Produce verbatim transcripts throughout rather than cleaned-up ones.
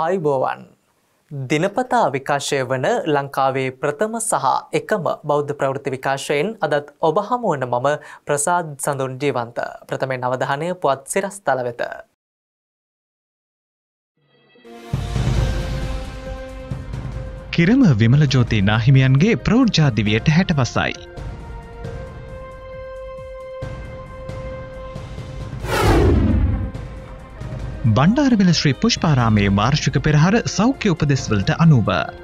ආයුබෝවන් දිනපතා විකාශය වන ලංකාවේ ප්‍රථම සහ එකම බෞද්ධ ප්‍රවෘත්ති විකාශයෙන් අදත් ඔබ හමු වන මම ප්‍රසාද් සඳුන් ජීවන්ත. ප්‍රථමයෙන් අවධානය පුවත් සිරස්තල වෙත. කිරම විමල ජෝති නාහිමියන්ගේ ප්‍රෞර්ජා දිවියට හැට වසයි. බණ්ඩාරවිල ශ්‍රී පුෂ්පාරාමයේ වාර්ෂික පෙරහර සෞඛ්‍ය උපදෙස්වලට අනුව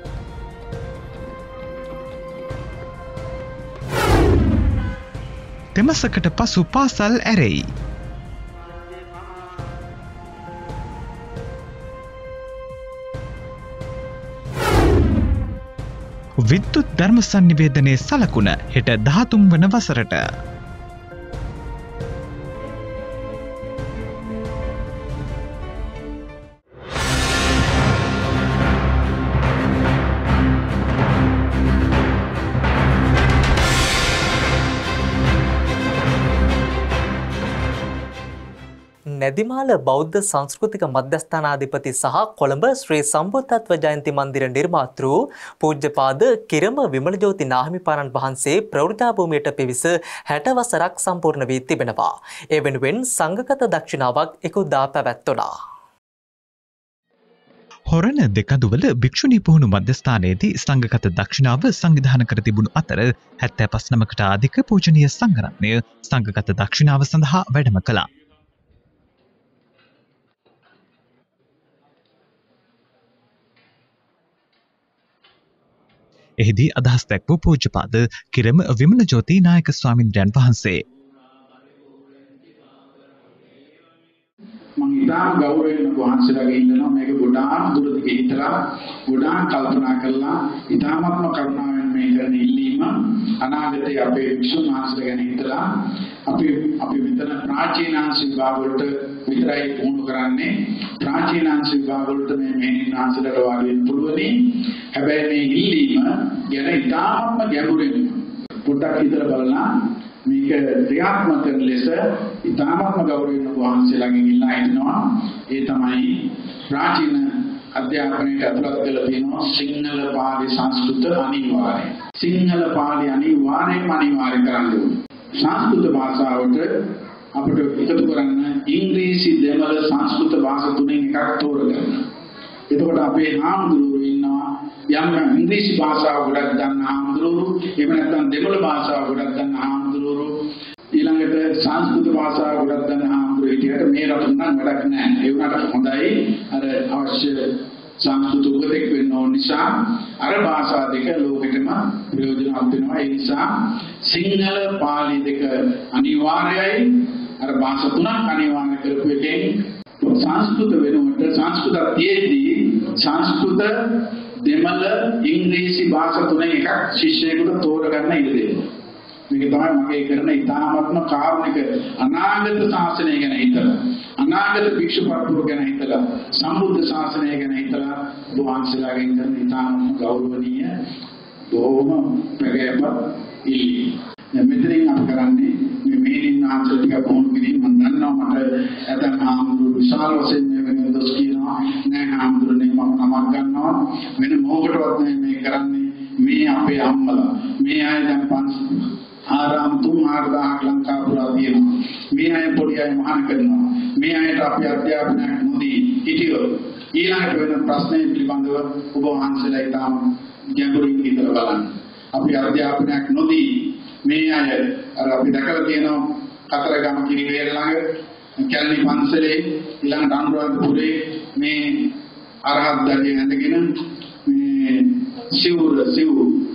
තෙමසකට පසු පාසල් ඇරෙයි. විද්‍යුත් ධර්ම සංනිවේදනයේ සලකුණ හෙට දහතුන් වන වසරට. නැදිමාල බෞද්ධ සංස්කෘතික මධ්‍යස්ථානාධිපති සහ කොළඹ ශ්‍රී සම්බුද්ධත්ව ජයන්ති මන්දිර නිර්මාතෘ පූජ්‍යපාද කිරම විමලජෝති නාහිමිපාණන් වහන්සේ ප්‍රවෘජා භූමියට පිවිස හැට වසරක් සම්පූර්ණ වී තිබෙනවා. ඒ වෙනුවෙන් සංඝගත දක්ෂිනාවක් ඉකුදා පැවැත්වුණා. හොරණ දෙකඳුවල භික්ෂුණී පුහුණු මධ්‍යස්ථානයේදී සංඝගත දක්ෂිනාව සංවිධානය කර තිබුණු අතර හැත්තෑ පස් නමකට අධික පූජනීය සංඝරත්නය සංඝගත දක්ෂිනාව සඳහා වැඩම කළා. එහිදී අදහස් දැක්වූ පූජ්‍යපාද කිරම විමල ජෝති නායක ස්වාමින්ද්‍රයන් වහන්සේ මම ඉතාම ගෞරවයෙන් වහන්සේලාගේ ඉන්නවා මේක ගොඩාක් දුරදිග හිතලා ගොඩාක් කල්පනා කරලා ඉතාමත්ම කරුණාවෙන් මේ කරන ඉල්ලීම අනාගතයේ අපේ විසුණු වහන්සේලා ගැන හිතලා අපි අපි මෙතන ප්‍රාචීනාංශ විභාග වලට විතරයි පුහුණු කරන්නේ ප්‍රාචීනාංශ විභාග වලට මේ මෙහෙණින් වහන්සේලාට වාඩි වෙන්න පුළුවනි. හැබැයි මේ ඉල්ලීම ගැන ඉතාමත්ම ගැඹුරින් පොඩ්ඩක් හිතලා බලලා මේක ක්‍රියාත්මක කරන ලෙස ඉතාමත්ම ගෞරවයෙන් වහන්සේලාගෙන් ඉල්ලා හිටිනවා. ඒ තමයි ප්‍රාචීන අධ්‍යාපනයට ඇතුළත් කරලා තියෙනවා සිංහල පාලි සංස්කෘත අනිවාර්යයි. සිංහල පාලි අනිවාර්යයෙන්ම අනිවාර්ය කරන්න ඕනේ. සංස්කෘත භාෂාවට අපිට එකතු කරන්න ඉංග්‍රීසි දෙමළ සංස්කෘත භාෂා තුනෙන් එකක් තෝරගන්න. එතකොට අපේ හාමුදුරුවෝ ඉන්නවා යම් ඉංග්‍රීසි භාෂාව ගොඩක් දන්න හාමුදුරුවෝ එහෙම නැත්නම් දෙමළ භාෂාව ගොඩක් දන්න හාමුදුරුවෝ ඊළඟට සංස්කෘත භාෂාව ගොඩක් දන්න හාමුදුරුවෝ හිටියට මේ රට නම් වැඩක් නැහැ. ඒ වුණාට හොඳයි අර අවශ්‍ය සංස්කෘත උගතෙක් වෙන්න ඕන නිසා අර භාෂා දෙක ලෝකෙටම ප්‍රයෝජනවත් වෙනවා. ඒ නිසා සිංහල පාලි දෙක අනිවාර්යයි. අර භාෂා තුනක් අනිවාර්ය කරපු එකෙන් සංස්කෘත වෙනුවට සංස්කෘත තියෙද්දී සංස්කෘත දෙමළ ඉංග්‍රීසි භාෂා තුනෙන් එකක් ශිෂ්‍යයෙකුට තෝරගන්න ඉඩ දෙනවා. මේක තමයි මගේ කරන ඉතාමත්ම කාරුණික අනාගත ශාසනය ගැන හිතලා අනාගත භික්ෂු පරපුර ගැන හිතලා සම්බුද්ධ ශාසනය ගැන හිතලා වහන්සේලාගෙන් කරන ඉතාමත්ම ගෞරවනීය බොහොම ප්‍රගල්භ ඉල්ලීම. මෙතනින් අපි කරන්නේ මේ මේලින් ආන්සර් ටික පොහොන් කිරීම මම දන්නවා මට ඇතන් ආම්දුරු විශාල වශයෙන් මේ වෙන දොස් කියනවා නෑ ආම්දුරුනේ මම නමක් ගන්නවා වෙන මොකටවත් මේ කරන්නේ මේ අපේ අම්මලා මේ අය දැන් පන්ස් ආරාම තුන් හාරදාහක් ලංකා පුරා තියෙනවා මේ අය පොඩි අය මහාන කරනවා මේ අයට අපි අධ්‍යාපනයක් නොදී හිටියොත් ඊළඟට වෙන ප්‍රශ්නේ පිළිබඳව ඔබ වහන්සේලා ඊටම ගැඹුරින් හිතලා බලන්න අපි අධ්‍යාපනයක් නොදී මේ අය අර අපි දැකලා තියෙනවා කතරගම කිරිවේල ළඟ කැලණි පන්සලේ ඊළඟ අනුරාධපුරේ මේ අරහත් ධර්මයේ ඇඳගෙන මේ සිවුර සිව්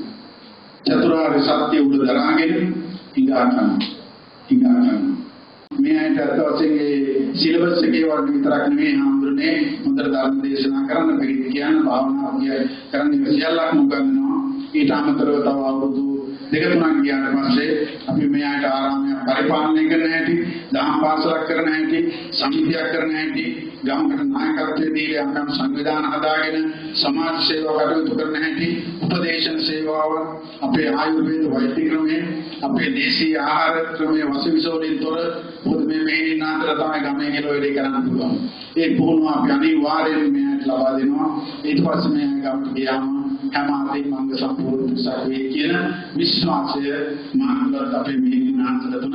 චතුරාර්ය සත්‍ය උඩ දරාගෙන ඉඳා ගන්න ඉඳා ගන්න මේ අයට අර්ථ වශයෙන් ඒ සිලබස් එකේ වගේ විතරක් නෙමෙයි හාමුදුරනේ හොඳට ධර්ම දේශනා කරන්න බැරි කියන භාවනාව කියයි කරන්නේ සියල්ලක්ම උගන්වනවා. ඊට අමතරව තව අවුරුදු දෙක තුනක් ගියාට පස්සේ අපි මේ ආයත ආරාමයක් පරිපාලනය කරන හැටි, දහම් පාසලක් කරන හැටි, සමිතියක් කරන හැටි, ගමකට නායකත්වයේ දීලා යම් සංවිධාන හදාගෙන සමාජ සේවා කටයුතු කරන හැටි, උපදේශන සේවාව, අපේ ආයුර්වේද වෛද්‍ය ක්‍රමය, අපේ දේශීය ආහාර ක්‍රමය වසවිසෝලින් තොර පොදු මේ මෙහෙණින් අතර තමයි ගමේ කෙලවරේ කරන්න පුළුවන්. ඒ පුහුණුව අපි අනිවාර්යයෙන්ම මෙයාට ලබා දෙනවා. ඊට පස්සේ මෙයා ගමට ගියාම හැම අතින් මංග සම්පූර්ණ පිටසක් වේ කියන විශ්වාසය මානවත අපේ මෙහෙණින් අතර තුන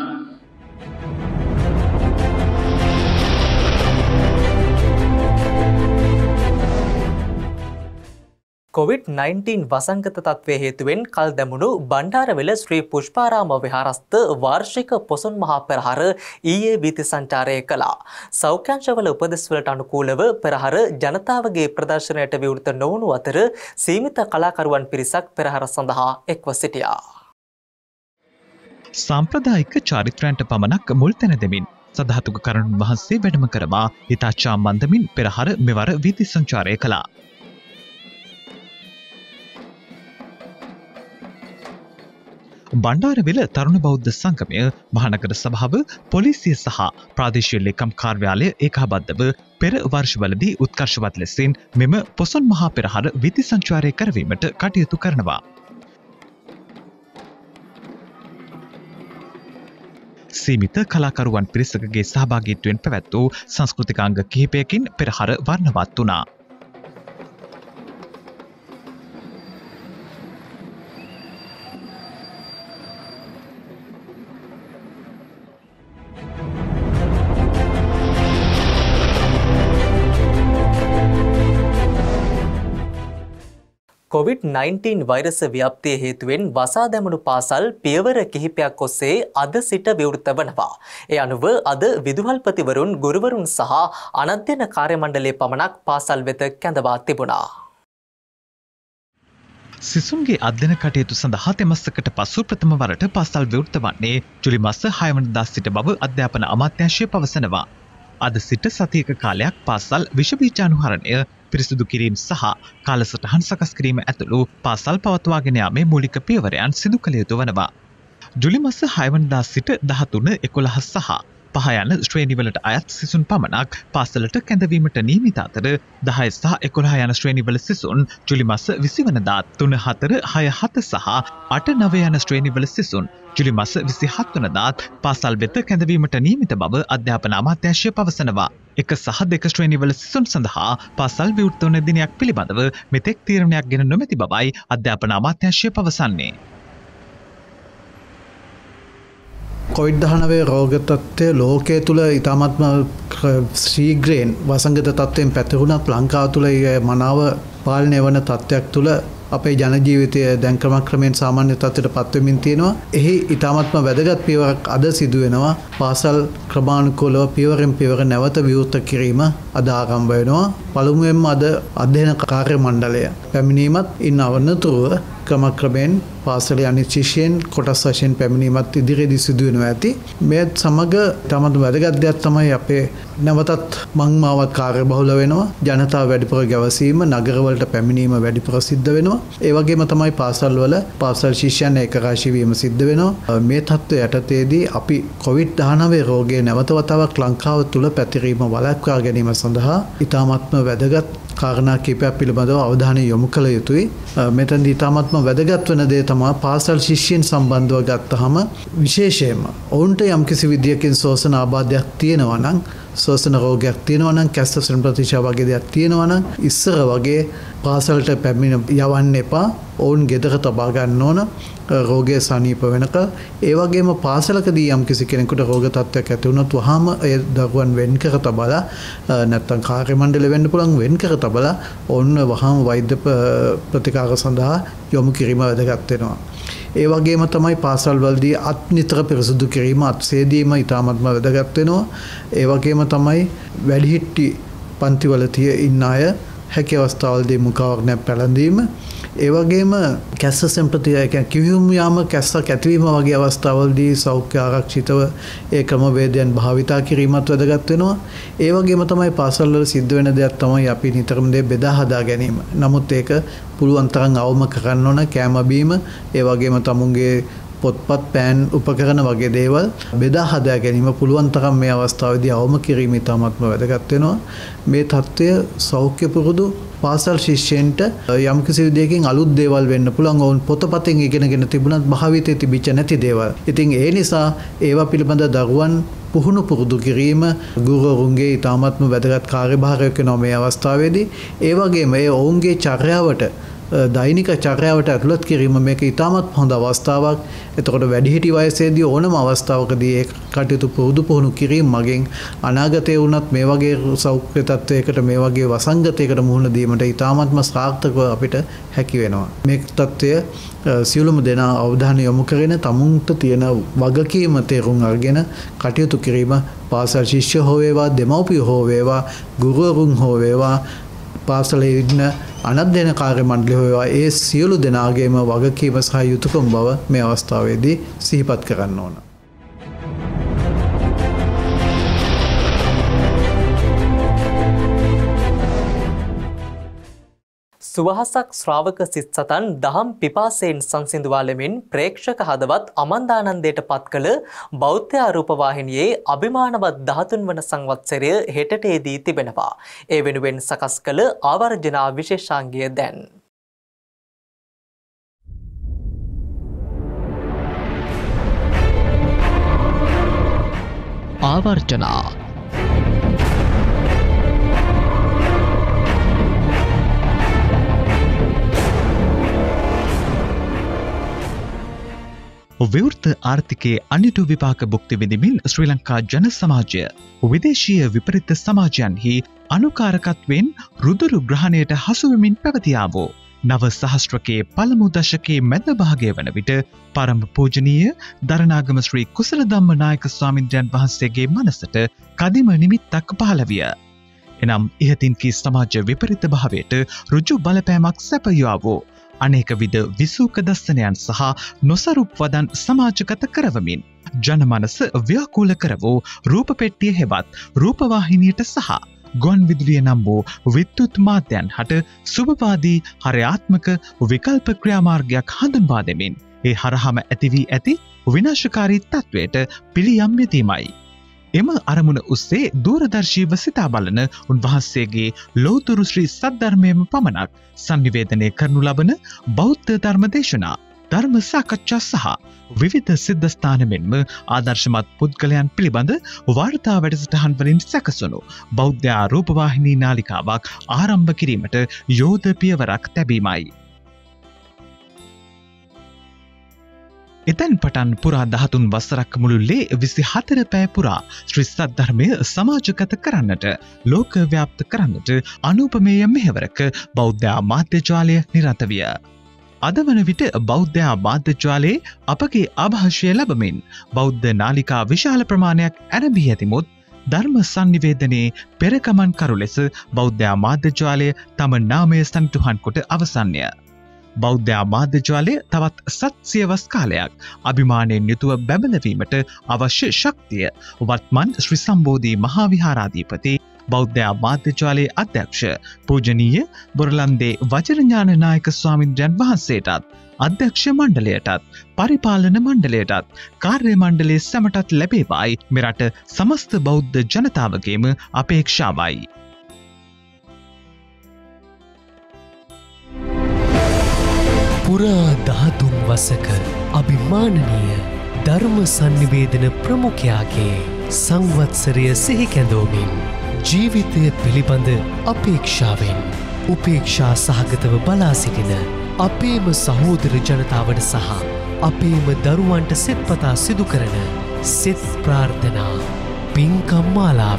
කොවිඩ් නයින්ටීන් වසංගත තත්ත්වය හේතුවෙන් කල් දැමුණු බණ්ඩාරවෙල ශ්‍රී පුෂ්පාරාම විහාරස්ථ වාර්ෂික පොසොන් මහා පෙරහර ඊයේ වීථි සංචාරය කළා. සෞඛ්‍යංශවල උපදෙස්වලට අනුකූලව පෙරහර ජනතාවගේ ප්‍රදර්ශනයට විවෘත නොවුණු අතර සීමිත කලාකරුවන් පිරිසක් පෙරහර සඳහා එක්ව සිටියා. සාම්ප්‍රදායික චාරිත්‍රයන්ට පමණක් මුල් තැන දෙමින් සදහතුක කරුණුන් වහන්සේ වැඩම කරවා හිතාච්ඡා මන්දමින් පෙරහර මෙවර වීථි සංචාරය කළා. බණ්ඩාරවෙල තරුණ බෞද්ධ සංගමය, මහනගර සභාව, පොලිසිය සහ ප්‍රාදේශීය ලේකම් කාර්යාලය ඒකාබද්ධව පෙර වර්ෂවලදී උත්කර්ෂවත් ලෙසින් මෙම පොසොන් මහා පෙරහර වීථි සංචාරය කරවීමට කටයුතු කරනවා. සීමිත කලාකරුවන් පිරිසකගේ සහභාගීත්වයෙන් පැවැත් වූ සංස්කෘතිකාංග කිහිපයකින් පෙරහර වර්ණවත් වුණා. කොවිඩ් නයින්ටීන් වෛරස ව්‍යාප්තිය හේතුවෙන් වසා දැමුණු පාසල් පියවර කිහිපයක් ඔස්සේ අද සිට විවෘත වනවා. ඒ අනුව අද විදුහල්පතිවරුන්, ගුරුවරුන් සහ අනධ්‍යයන කාර්ය මණ්ඩලයේ පමණක් පාසල් වෙත කැඳවා තිබුණා. සිසුන්ගේ අධ්‍යයන කටයුතු සඳහා තෙමස්සකට පසු ප්‍රථම වරට පාසල් විවෘත වන්නේ ජුලි මාස හය වනදා සිට බව අධ්‍යාපන අමාත්‍යාංශය පවසනවා. අද සිට සතියක කාලයක් පාසල් විෂබීජානුහරණය, පිරිසිදු කිරීම සහ කාලසටහන් සකස් කිරීම ඇතුළු පාසල් පවත්වාගෙන යාමේ මූලික පියවරයන් සිදු කළ යුතු වනවා. ජුලි මාස හය වනදා සිට දහතුන, එකොළහ සහ පහ යන ශ්‍රේණිවලට අයත් සිසුන් පමණක් පාසලට කැඳවීමට නියමිත අතර දහය සහ එකොළහ යන ශ්‍රේණිවල සිසුන් ජුලි මාස විසි වනදා තුන හතර, හය හත සහ අට නව යන ශ්‍රේණිවල සිසුන් ජුලි මාස විසිහත් වනදාත් පාසල් වෙත කැඳවීමට නියමිත බව අධ්‍යාපන අමාත්‍යාංශය පවසනවා. එක සහ දෙක ශ්‍රේණිවල සිසුන් සඳහා පාසල් විවෘත වන දිනයක් පිළිබඳව මෙතෙක් තීරණයක් ගෙන නොමැති බවයි අධ්‍යාපන අමාත්‍යාංශය පවසන්නේ. කොවිඩ් දහනවය රෝග තත්ත්වය ලෝකයේ තුල ඉතාමත්ම ශීඝ්‍රයෙන් වසංගත තත්ත්වයෙන් පැතිරුණත් ලංකාව තුල මනාව පාලනය වන තත්ත්වයක් තුල අපේ ජන ජීවිතය දැන් ක්‍රමක්‍රමයෙන් සාමාන්‍ය තත්ත්වයට පත් වෙමින් තියෙනවා. එහි ඉතාමත්ම වැදගත් පියවරක් අද සිදු වෙනවා. පාසල් ක්‍රමානුකූලව පියවරෙන් පියවර නැවත විවෘත කිරීම අද ආරම්භ වෙනවා. පළමුවෙන්ම අද අධ්‍යයන කාර්ය මණ්ඩලය පැමිණීමත් ඉන් අවනතුරුව ක්‍රමක්‍රමයෙන් පාසලේ අනිත් ශිෂ්‍යයන් කොටස් වශයෙන් පැමිණීමත් ඉදිරියේදී සිදු වෙනවා ඇති. මේ සමග තමතු වැදගත් දෙයක් තමයි අපේ නැවතත් මංමාවත් කාර්යබහුල වෙනවා. ජනතාව වැඩිපුර ගැවසීම, නගරවලට පැමිණීම වැඩිපුර සිද්ධ වෙනවා. ඒ වගේම තමයි පාසල්වල පාසල් ශිෂ්‍යයන් ඒකරාශී වීම සිද්ධ වෙනවා. මේ තත්ත්වය යටතේදී අපි කොවිඩ් දහනවය රෝගය නැවත වතාවක් ලංකාව තුල පැතිරීම වළක්වා ගැනීම සඳහා ඉතාමත්ම වැදගත් කාරණා කිහිපයක් පිළිබඳව අවධානය යොමු කළ යුතුයි. මෙතනදී ඉතාමත්ම වැදගත් වෙන දේ තමයි පාසල් ශිෂ්‍යයන් සම්බන්ධව ගත්තහම විශේෂයෙන්ම ඔවුන්ට යම්කිසි විදියකින් ශෝෂණ ආබාධයක් තියෙනවා නම්, ශෝෂණ රෝගයක් තියෙනවා නම්, කැස්ටෝසන් ප්‍රතිශා වගේ දෙයක් තියෙනවා නම් ඉස්සර වගේ පාසලට පැමිණ යවන්න එපා. ඔවුන් ගෙදර තබා ගන්න ඕන රෝගය සනීප වෙනකල්. ඒ වගේම පාසලකදී යම්කිසි කෙනෙකුට රෝග තත්ත්වයක් ඇති වුණොත් වහාම ඒ දරුවන් වෙන් කර තබලා නැත්නම් කාර්ය මණ්ඩලෙ වෙන්න පුළුවන් වෙන් කර තබලා ඔවුන් වහාම වෛද්‍ය ප්‍රතිකාර සඳහා යොමු කිරීම වැදගත් වෙනවා. ඒ වගේම තමයි පාසල් වලදී අත් නිතර පිරිසුදු කිරීම, අත් සේදීම ඉතාමත්ම වැදගත් වෙනවා. ඒ වගේම තමයි වැඩිහිටි පන්තිවල තිය ඉන්න අය හැකි අවස්ථාවලදී මුඛාවරණයක් පැළඳීම, ඒ වගේම කැස්ස සම්ප්‍රතිය කියන්නේ කිවිසුම් යාම කැස්සක් ඇතිවීම වගේ අවස්ථාවලදී සෞඛ්‍ය ආරක්ෂිතව ඒ ක්‍රමවේදයන් භාවිතා කිරීමත් වැදගත් වෙනවා. ඒ වගේම තමයි පාසල් වල සිද්ධ වෙන දෙයක් තමයි අපි නිතරම දේ බෙදා හදා ගැනීම. නමුත් ඒක පුළුවන් තරම් අවම කරන්න ඕන. කැම බීම, ඒ වගේම තමුන්ගේ පොත්පත් පෑන් උපකරණ වගේ දේවල් බෙදා හදා ගැනීම පුළුවන් තරම් මේ අවස්ථාවේදී අවම කිරීම ඉතාමත්ම වැදගත් වෙනවා. මේ தত্ত্বය සෞඛ්‍ය පුරුදු පාසල් ශිෂ්‍යයන්ට යම්කිසි විදියකින් අලුත් දේවල් වෙන්න පුළුවන්. ඔවුන් පොතපතෙන් ඉගෙනගෙන තිබුණත් භාවිතයේ තිබිච්ච නැති දේවල්. ඉතින් ඒ නිසා ඒවා පිළිබඳ දරුවන් පුහුණු පුරුදු කිරීම ගුරුවරුන්ගේ ඉතාමත්ම වැදගත් කාර්යභාරයක් වෙනවා මේ අවස්ථාවේදී. ඒ වගේම ඒ ඔවුන්ගේ චර්යාවට දෛනික චර්යාවට ඇතුළත් කිරීම මේක ඉතාමත් හොඳ අවස්ථාවක්. එතකොට වැඩිහිටි වයසේදී ඕනම අවස්ථාවකදී ඒ කටයුතු පුරුදු පුහුණු කිරීම මගින් අනාගතයේ වුණත් මේ වගේ සෞඛ්‍ය තත්ත්වයකට මේ වගේ වසංගතයකට මුහුණ දීමට ඉතාමත්ම සාර්ථකව අපිට හැකි වෙනවා. මේ තත්ත්වය සියලුම දෙනා අවධානය යොමු කරගෙන තමුන්ට තියෙන වගකීම තේරුම් අරගෙන කටයුතු කිරීම පාසල් ශිෂ්‍ය හෝ වේවා, දෙමව්පියෝ හෝ වේවා, ගුරුවරුන් හෝ වේවා, පාසලේ ඉන්න අනධ්‍යයන කාර්ය මණ්ඩලය හොයවා ඒ සියලු දෙනාගේම වගකීම සහ යුතුකම් බව මේ අවස්ථාවේදී සිහිපත් කරන්න ඕන. සුවහසක් ශ්‍රාවක සිත් සතන් දහම් පිපාසයෙන් සංසිඳුවාලමින් ප්‍රේක්ෂක හදවත් අමන්දානන්දයට පත් කළ බෞද්ධ රූපවාහිනියේ අභිමානවත් දහතුන් වන සංවත්සරය හෙටටේදී තිබෙනවා. ඒ වෙනුවෙන් සකස් කළ ආවර්ජනා විශේෂාංගය දැන්. ආවර්ජනා විවෘත ආර්ථිකයේ අනිටු විපාක භුක්ති විඳිමින් ශ්‍රී ලංකා ජන සමාජය විදේශීය විපරිත සමාජයන්හි අනුකාරකත්වයෙන් රුදුරු ග්‍රහණයට හසුවෙමින් පැවතියා වූ නව සහස්ත්‍රකයේ පළමු දශකයේ මැද භාගය වන විට පරම පූජනීය දරණාගම ශ්‍රී කුසල ධම්ම නායක ස්වාමින්ද්‍රයන් වහන්සේගේ මනසට කදිම නිමිත්තක් පහළ විය. එනම් ඉහතින් කී සමාජ විපරිත භාවයට ඍජු බලපෑමක් සැපයුවා වූ අනේක විද විසූක දස්සනයන් සහ නොසරුප් වදන් සමාජගත කරවමින් ජනමනස ව්‍යාකූල කර වූ රූප පෙට්ටිය හෙවත් රූපවාහිනියට සහ ගුවන් විදුලිය නම් වූ විද්‍යුත් මාධ්‍යයන් හට සුභවාදී හරයාත්මක විකල්ප ක්‍රියාමාර්ගයක් හඳුන්වා දෙමින් ඒ හරහාම ඇති වී ඇති විනාශකාරී තත්වයට පිළියම් යෙදීමයි. එම අරමුණ උස්සේ දූරදර්ශීව සිතා බලන උන්වහන්සේගේ ලෝතුරු ශ්‍රී සද්ධර්මයම පමණක් සංනිවේදනය කරනු ලබන බෞද්ධ ධර්ම දේශනා, ධර්ම සාකච්ඡා සහ විවිධ සිද්ධස්ථාන මෙන්ම ආදර්ශමත් පුද්ගලයන් පිළිබඳ වාර්තා වැඩසටහන් වලින් සැකසුණු බෞද්ධ රූපවාහිනී නාලිකාවක් ආරම්භ කිරීමට යෝධ පියවරක් තැබීමයි. එතැන් පටන් පුරා දහතුන් වසරක් මුළුල්ලේ විසි හතර පැය පුරා ශ්‍රී සද්ධර්මය සමාජගත කරන්නට, ලෝකව්‍යාප්ත කරන්නට අනූපමේය මෙහෙවරක බෞද්ධ මාධ්‍ය ජාලය නිරත විය. අද වන විට බෞද්ධ මාධ්‍ය ජාලයේ අපගේ ආభాෂය ලැබමින් බෞද්ධ නාලිකා විශාල ප්‍රමාණයක් ඇරඹී ඇතිමුත් ධර්ම සංනිවේදනයේ පෙරකමන් කරු ලෙස බෞද්ධ මාධ්‍ය ජාලය තම නාමය සනිටුහන් කොට අවසන්ය. බෞද්ධ මාධ්‍ය ජාලය තවත් සත්සියවස් කාලයක් අභිමානයෙන් යුතුව බැබලවීමට අවශ්‍ය ශක්තිය වත්මන් ශ්‍රී සම්බෝධි මහා විහාරාධිපති බෞද්ධ මාධ්‍ය ජාලයේ අධ්‍යක්ෂ පූජනීය බොරලන්දේ වජිරඥාන නායක ස්වාමින්ද්‍රයන් වහන්සේටත් අධ්‍යක්ෂ මණ්ඩලයටත් පරිපාලන මණ්ඩලයටත් කාර්ය මණ්ඩලයේ සැමටත් ලැබේවායි මෙරට සමස්ත බෞද්ධ ජනතාවගේම අපේක්ෂාවයි. පුරා දහතුන් වසක අභිමානනීය ධර්ම සංනිවේදන ප්‍රමුඛයාගේ සංවත්සරය සිහි කැඳවමින් ජීවිතය පිළිබඳ අපේක්ෂාවෙන් උපේක්ෂා සහගතව බලා සිටින අපේම සහෝදර ජනතාවට සහ අපේම දරුවන්ට සෙත්පතා සිදු කරන සෙත් ප්‍රාර්ථනා පින්කම් මාලාව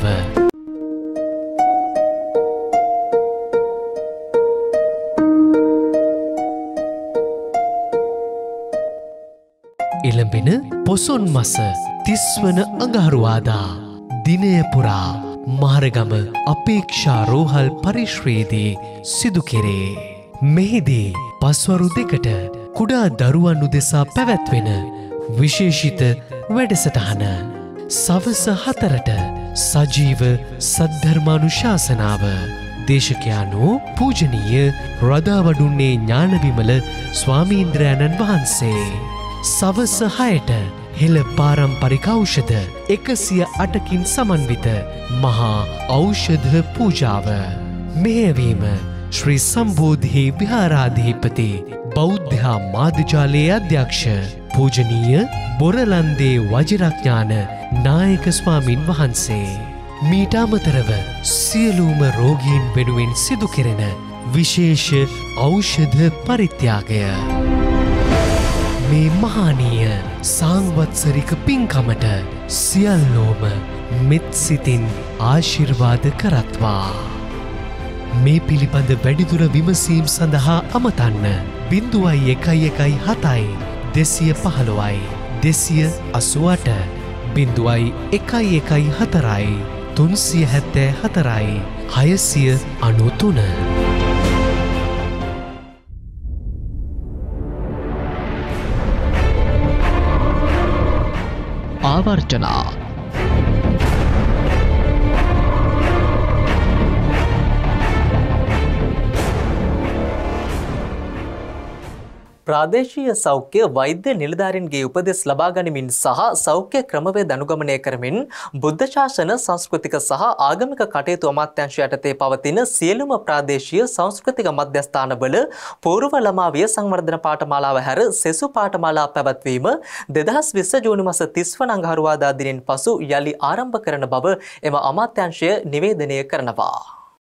එළඹෙන පොසොන් මස තිස්වන අඟහරුවාදා දිනය පුරා මහරගම අපේක්ෂා රෝහල් පරිශ්‍රයේදී සිදු කෙරේ. මෙහිදී පස්වරු දෙකට කුඩා දරුවන් උදෙසා පැවැත්වෙන විශේෂිත වැඩසටහන සවස හතරට සජීව සද්ධර්මානුශාසනාව දේශකයානෝ පූජනීය රදාවඩුන්නේ ඥානවිමල ස්වාමීන්ද්‍රයන්න් වහන්සේ. සවස හයට හෙළ පාරම්පරික ඖෂධ එකසිය අටකින් සමන්විත මහා ඖෂධ පූජාව. මෙහෙයවීම ශ්‍රී සම්බෝධි විහාරාධිපති බෞද්ධ මාධ්‍යාලයේ අධ්‍යක්ෂ පූජනීය බොරලන්දේ වජිරඥාන නායක ස්වාමින් වහන්සේ. මීට අමතරව සියලුම රෝගීන් වෙනුවෙන් සිදු කෙරෙන විශේෂ ඖෂධ පරිත්‍යාගය. මේ මහානීය සාංවත්සරික පින්කමට සියල්ලෝම මෙත් සිතින් ආශිර්වාද කරත්වා. මේ පිළිබඳ වැඩිදුර විමසීම් සඳහා අමතන්න බිංදුවයි එකයි එකයි හතයි දෙසිය පහළොවයි දෙසිය අසුවට බිංදුවයි එකයි එකයි හතරයි තුන්සිය හැත්තෑ හතරයි හයසිය අනුතුන. ආවර්ජනා ප්‍රාදේශීය සෞඛ්‍ය වෛද්‍ය නිලධාරීන්ගේ උපදෙස් ලබා ගනිමින් සහ සෞඛ්‍ය ක්‍රමවේද අනුගමනය කරමින් බුද්ධ ශාසන සංස්කෘතික සහ ආගමික කටයුතු අමාත්‍යාංශය යටතේ පවතින සියලුම ප්‍රාදේශීය සංස්කෘතික මධ්‍යස්ථානවල පූර්ව ළමා විය සංවර්ධන පාඨමාලාව හැර සෙසු පාඨමාලා පැවැත්වීම දෙදහස් විස්ස ජූනි මාස තිස් වන අඟහරුවාදා දිනෙන් පසු යලි ආරම්භ කරන බව එම අමාත්‍යාංශය නිවේදනය කරනවා.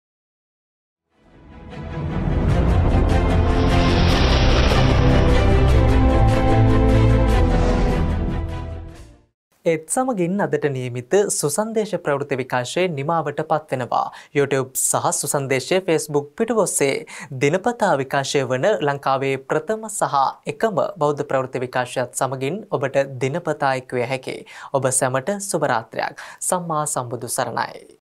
ඒත් සමගින් අදට නියමිත සුසන්දේශ ප්‍රවෘත්ති විකාශයේ නිමාවට පත්වෙනවා. YouTube සහ සුසන්දේශයේ Facebook පිටුව ඔස්සේ දිනපතා විකාශය වන ලංකාවේ ප්‍රථම සහ එකම බෞද්ධ ප්‍රවෘත්ති විකාශයත් සමගින් ඔබට දිනපතා එක්විය හැකි. ඔබ සැමට සුබ රාත්‍රියක්. සම්මා සම්බුදු සරණයි.